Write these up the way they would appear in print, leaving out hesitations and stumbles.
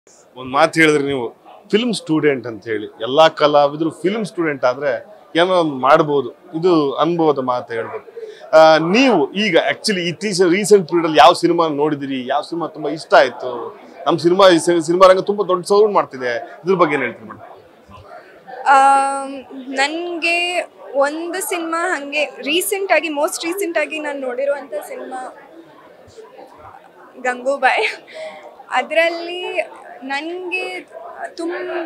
ಒಂದು ಮಾತು ಹೇಳಿದ್ರಿ ನೀವು ಫಿಲ್ಮ್ ಸ್ಟೂಡೆಂಟ್ ಅಂತ ಹೇಳಿ. ಎಲ್ಲಾ ಕಲಾವಿದರು ಫಿಲ್ಮ್ ಸ್ಟೂಡೆಂಟ್ ಆದ್ರೆ ಏನೋ ಒಂದು ಮಾಡ್ಬೋದು, ಇದು ಅನುಭವದ ಮಾತು ಹೇಳ್ಬೋದು. ನೀವು ಈಗ ಆಕ್ಚುಲಿ ಇತ್ತೀಚಿನ ರೀಸೆಂಟ್ ಪೀರಿಯಡ್ ಅಲ್ಲಿ ಯಾವ ಸಿನಿಮಾ ನೋಡಿದಿರಿ, ಯಾವ ಸಿನಿಮಾ ತುಂಬಾ ಇಷ್ಟ ಆಯ್ತು? ನಮ್ಮ ಸಿನಿಮಾ ರಂಗ ತುಂಬಾ ದೊಡ್ಡ ಸೌಂಡ್ ಮಾಡ್ತಿದೆ, ಇದ್ರ ಬಗ್ಗೆ ಏನ್ ಹೇಳ್ತೀರಿ ಮೇಡಮ್? ನನಗೆ ಒಂದು ಸಿನಿಮಾ ಹಾಗೆ ಮೋಸ್ಟ್ ರೀಸೆಂಟ್ ಆಗಿ ನಾನು ನೋಡಿರುವಂಥ ಸಿನಿಮಾ ಗಂಗೂಬಾಯ್. ಅದರಲ್ಲಿ ನನಗೆ ತುಂಬ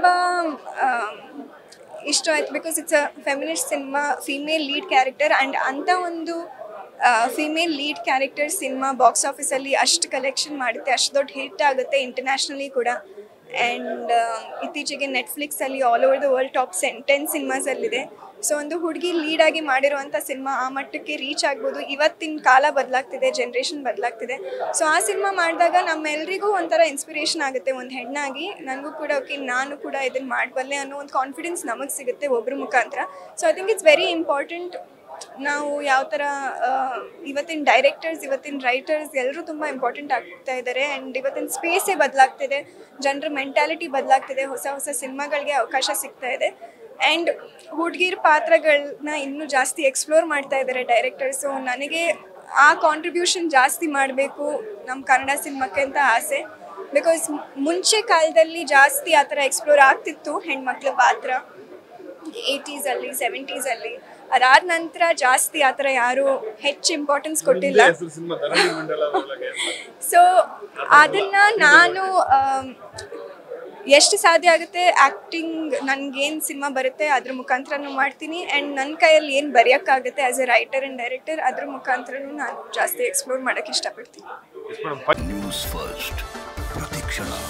ಇಷ್ಟ ಆಯ್ತು because it's a feminist cinema, female lead character. And ಅಂಥ ಒಂದು female lead character cinema box ಆಫೀಸಲ್ಲಿ ಅಷ್ಟು ಕಲೆಕ್ಷನ್ ಮಾಡುತ್ತೆ, ಅಷ್ಟು ದೊಡ್ಡ ಹಿಟ್ ಆಗುತ್ತೆ ಇಂಟರ್ನ್ಯಾಷನಲಿ ಕೂಡ. ಆ್ಯಂಡ್ ಇತ್ತೀಚೆಗೆ ನೆಟ್ಫ್ಲಿಕ್ಸಲ್ಲಿ all over the world top 10 ಸಿನಿಮಾಸಲ್ಲಿದೆ. ಸೊ ಒಂದು ಹುಡುಗಿ ಲೀಡಾಗಿ ಮಾಡಿರುವಂಥ ಸಿನಿಮಾ ಆ ಮಟ್ಟಕ್ಕೆ ರೀಚ್ ಆಗ್ಬೋದು. ಇವತ್ತಿನ ಕಾಲ ಬದಲಾಗ್ತಿದೆ, ಜನ್ರೇಷನ್ ಬದಲಾಗ್ತಿದೆ. ಸೊ ಆ ಸಿನಿಮಾ ಮಾಡಿದಾಗ ನಮ್ಮೆಲ್ಲರಿಗೂ ಒಂಥರ ಇನ್ಸ್ಪಿರೇಷನ್ ಆಗುತ್ತೆ. ಒಂದು ಹೆಣ್ಣಾಗಿ ನನಗೂ ಕೂಡ ಓಕೆ, ನಾನು ಕೂಡ ಇದನ್ನು ಮಾಡಬಲ್ಲೆ ಅನ್ನೋ ಒಂದು ಕಾನ್ಫಿಡೆನ್ಸ್ ನಮಗೆ ಸಿಗುತ್ತೆ ಒಬ್ಬರ ಮುಖಾಂತರ. So I think it's very important. ನಾವು ಯಾವ ಥರ ಇವತ್ತಿನ ಡೈರೆಕ್ಟರ್ಸ್, ಇವತ್ತಿನ ರೈಟರ್ಸ್ ಎಲ್ಲರೂ ತುಂಬ ಇಂಪಾರ್ಟೆಂಟ್ ಆಗ್ತಾ ಇದ್ದಾರೆ. ಆ್ಯಂಡ್ ಇವತ್ತಿನ ಸ್ಪೇಸೇ ಬದಲಾಗ್ತಿದೆ, ಜನರ ಮೆಂಟ್ಯಾಲಿಟಿ ಬದಲಾಗ್ತಿದೆ, ಹೊಸ ಹೊಸ ಸಿನಿಮಾಗಳಿಗೆ ಅವಕಾಶ ಸಿಗ್ತಾ ಇದೆ. ಆ್ಯಂಡ್ ಹುಡುಗಿರ ಪಾತ್ರಗಳನ್ನ ಇನ್ನೂ ಜಾಸ್ತಿ ಎಕ್ಸ್ಪ್ಲೋರ್ ಮಾಡ್ತಾ ಇದ್ದಾರೆ ಡೈರೆಕ್ಟರ್ಸು. ನನಗೆ ಆ ಕಾಂಟ್ರಿಬ್ಯೂಷನ್ ಜಾಸ್ತಿ ಮಾಡಬೇಕು ನಮ್ಮ ಕನ್ನಡ ಸಿನಿಮಾಕ್ಕೆ ಅಂತ ಆಸೆ. ಬಿಕಾಸ್ ಮುಂಚೆ ಕಾಲದಲ್ಲಿ ಜಾಸ್ತಿ ಆ ಥರ ಎಕ್ಸ್ಪ್ಲೋರ್ ಆಗ್ತಿತ್ತು ಹೆಣ್ಮಕ್ಳ ಪಾತ್ರ 80s, 70s. ಅದಾದ ನಂತರ ಜಾಸ್ತಿ ಆ ಥರ ಯಾರೂ ಹೆಚ್ಚು ಇಂಪಾರ್ಟೆನ್ಸ್ ಕೊಟ್ಟಿಲ್ಲ. ಸೊ ಅದನ್ನು ನಾನು ಎಷ್ಟು ಸಾಧ್ಯ ಆಗುತ್ತೆ ಆ್ಯಕ್ಟಿಂಗ್, ನನಗೇನು ಸಿನಿಮಾ ಬರುತ್ತೆ ಅದ್ರ ಮುಖಾಂತರನೂ ಮಾಡ್ತೀನಿ. ಆ್ಯಂಡ್ ನನ್ನ ಕೈಯಲ್ಲಿ ಏನು ಬರೆಯೋಕ್ಕಾಗುತ್ತೆ as a writer and director ಅದ್ರ ಮುಖಾಂತರನೂ ನಾನು ಜಾಸ್ತಿ ಎಕ್ಸ್ಪ್ಲೋರ್ ಮಾಡೋಕ್ಕೆ ಇಷ್ಟಪಡ್ತೀನಿ. ನ್ಯೂಸ್ ಫಸ್ಟ್ ಪ್ರತಿಕ್ಷಣ.